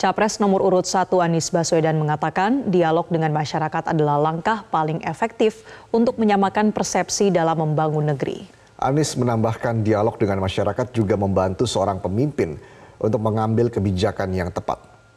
Capres nomor urut 1 Anies Baswedan mengatakan dialog dengan masyarakat adalah langkah paling efektif untuk menyamakan persepsi dalam membangun negeri. Anies menambahkan dialog dengan masyarakat juga membantu seorang pemimpin untuk mengambil kebijakan yang tepat.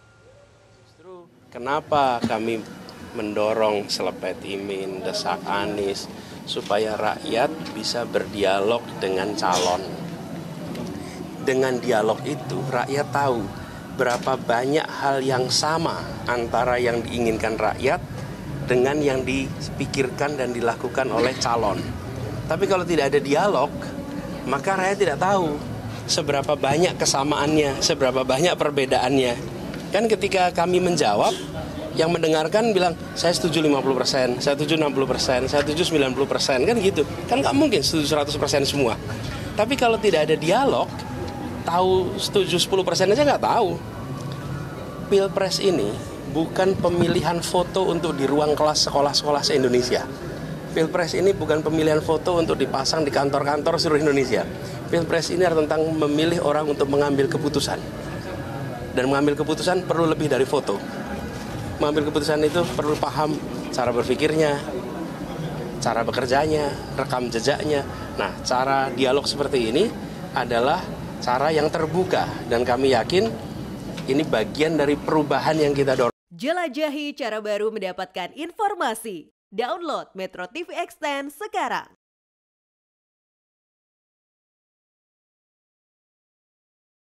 Kenapa kami mendorong Selepet Imin, desak Anies, supaya rakyat bisa berdialog dengan calon. Dengan dialog itu rakyat tahu berapa banyak hal yang sama antara yang diinginkan rakyat dengan yang dipikirkan dan dilakukan oleh calon. Tapi kalau tidak ada dialog, maka rakyat tidak tahu seberapa banyak kesamaannya, seberapa banyak perbedaannya. Kan ketika kami menjawab, yang mendengarkan bilang, saya setuju 50%, saya setuju 60%, saya setuju 90%, kan gitu. Kan nggak mungkin setuju 100% semua. Tapi kalau tidak ada dialog, tahu setuju 10% aja nggak tahu. Pilpres ini bukan pemilihan foto untuk di ruang kelas sekolah-sekolah se-Indonesia. Pilpres ini bukan pemilihan foto untuk dipasang di kantor-kantor seluruh Indonesia. Pilpres ini adalah tentang memilih orang untuk mengambil keputusan. Dan mengambil keputusan perlu lebih dari foto. Mengambil keputusan itu perlu paham cara berpikirnya, cara bekerjanya, rekam jejaknya. Nah, cara dialog seperti ini adalah cara yang terbuka. Dan kami yakin ini bagian dari perubahan yang kita dorong. Jelajahi cara baru mendapatkan informasi. Download Metro TV Extend sekarang.